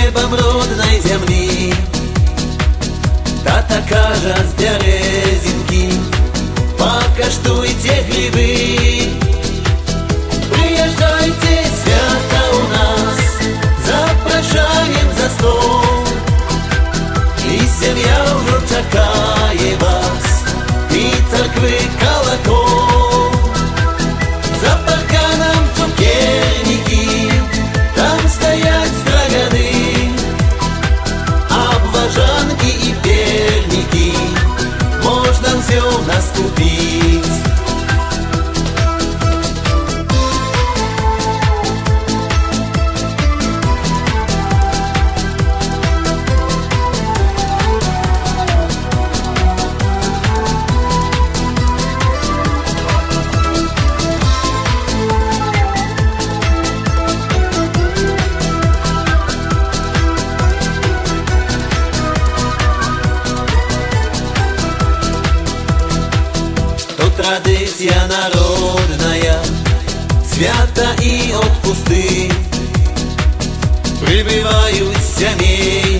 хлебом родной земли. Тата кажа з березинки, покаштуйте грибы. Приезжайте, свято у нас, запрошаем за стол. И семья уже чекает вас, и церквы колокол. За парканом цукерники, там стоят строганы, обважанки и перники, можно все наступить. Традиция народная, свята и отпусты, прибывают семьи